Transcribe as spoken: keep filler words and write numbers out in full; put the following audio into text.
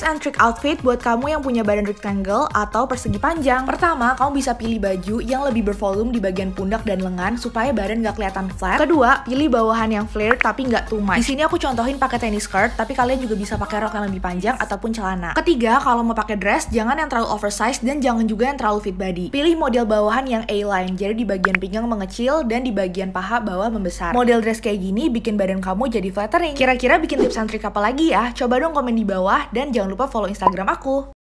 Tips and trick outfit buat kamu yang punya badan rectangle atau persegi panjang. Pertama, kamu bisa pilih baju yang lebih bervolume di bagian pundak dan lengan supaya badan nggak kelihatan flat. Kedua, pilih bawahan yang flare tapi nggak too much. Di sini aku contohin pakai tennis skirt, tapi kalian juga bisa pakai rok yang lebih panjang ataupun celana. Ketiga, kalau mau pakai dress, jangan yang terlalu oversized dan jangan juga yang terlalu fit body. Pilih model bawahan yang A-line, jadi di bagian pinggang mengecil dan di bagian paha bawah membesar. Model dress kayak gini bikin badan kamu jadi flattering. Kira-kira bikin tips and trick apa lagi ya? Coba dong komen di bawah dan jangan lupa follow Instagram aku.